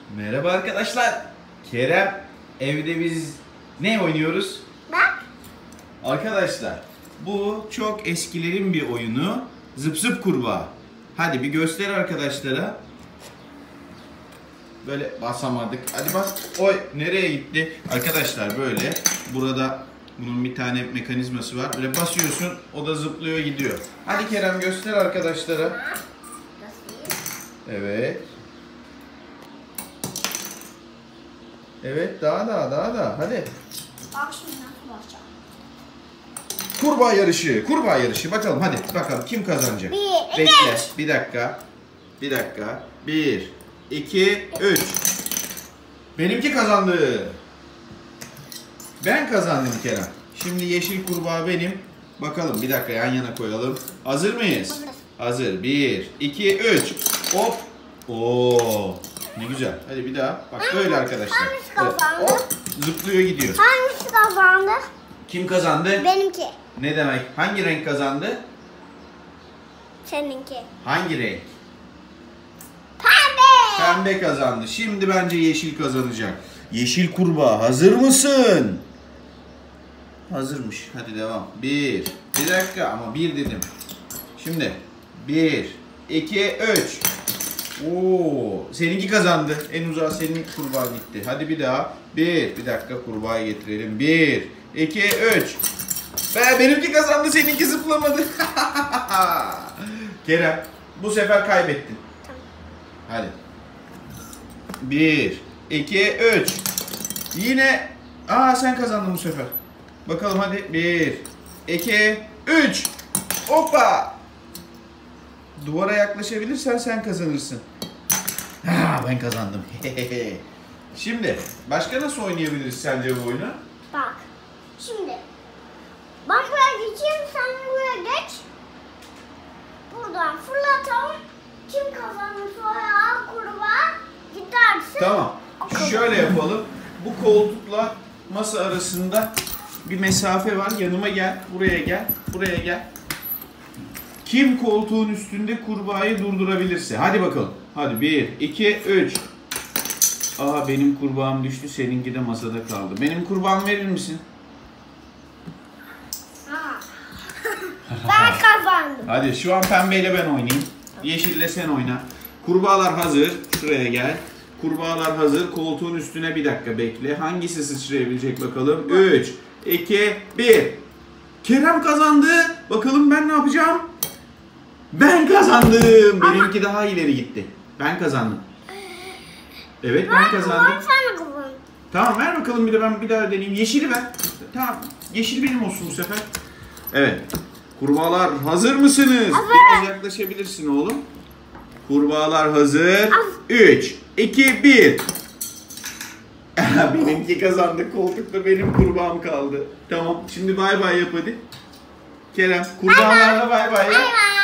Merhaba arkadaşlar. Kerem, evde biz ne oynuyoruz? Bak. Arkadaşlar, bu çok eskilerin bir oyunu. Zıp zıp kurbağa. Hadi bir göster arkadaşlara. Böyle basamadık. Hadi bas. Oy, nereye gitti? Arkadaşlar böyle burada bunun bir tane mekanizması var. Böyle basıyorsun, o da zıplıyor gidiyor. Hadi Kerem göster arkadaşlara. Evet. Evet, daha. Hadi. Bak şimdi nasıl basacağım. Kurbağa yarışı. Bakalım hadi. Bakalım kim kazanacak? Bir, Bekle. üç. Bir dakika. 1, 2, 3. Benimki kazandı. Ben kazandım Kerem. Şimdi yeşil kurbağa benim. Bakalım bir dakika yan yana koyalım. Hazır mıyız? Hazır. 1, 2, 3. Hop. Oo. Ne güzel. Hadi bir daha. Bak böyle arkadaşlar. Hangisi Böyle kazandı? hop, zıplıyor gidiyor. Hangisi kazandı? Kim kazandı? Benimki. Ne demek? Hangi renk kazandı? Seninki. Hangi renk? Pembe. Pembe kazandı. Şimdi bence yeşil kazanacak. Yeşil kurbağa hazır mısın? Hazırmış. Hadi devam. Bir dakika ama bir dedim. Şimdi 1, 2, 3. Oo, seninki kazandı. En uzağa senin kurbağa gitti. Hadi bir daha. Bir dakika kurbağayı getirelim. 1, 2, 3. Benimki kazandı, seninki zıplamadı. Kerem, bu sefer kaybettin. Tamam. Hadi. 1, 2, 3. Yine. Sen kazandın bu sefer. Bakalım hadi. 1, 2, 3. Hoppa. Duvara yaklaşabilirsen sen kazanırsın. Ben kazandım. Şimdi başka nasıl oynayabiliriz sence bu oyunu? Bak. Şimdi. Ben buraya geçeyim, sen buraya geç. Buradan fırlatalım. Kim kazanırsa o kurbağa gidersin. Tamam. Şöyle yapalım. Bu koltukla masa arasında bir mesafe var. Yanıma gel. Buraya gel. Buraya gel. Kim koltuğun üstünde kurbağayı durdurabilirse. Hadi bakalım. Hadi 1, 2, 3. Benim kurbağam düştü. Seninki de masada kaldı. Benim kurbağamı verir misin? Ben kazandım. Hadi şu an pembeyle ben oynayayım. Yeşille sen oyna. Kurbağalar hazır. Şuraya gel. Kurbağalar hazır. Koltuğun üstüne bir dakika bekle. Hangisi sıçrayabilecek bakalım. 3, 2, 1. Kerem kazandı. Bakalım ben ne yapacağım? Ben kazandım. Benimki daha ileri gitti. Ben kazandım. Evet ben kazandım. Sen kazandın. Tamam ver bakalım ben bir daha deneyeyim. Yeşili ver. Tamam. Yeşil benim olsun bu sefer. Evet. Kurbağalar hazır mısınız? Hazır. Biraz yaklaşabilirsin oğlum. Kurbağalar hazır. 3, 2, 1. Benimki kazandı. Koltukta benim kurbağam kaldı. Tamam. Şimdi bay bay yap hadi. Kerem kurbağalarla bay bay yap. Bay bay.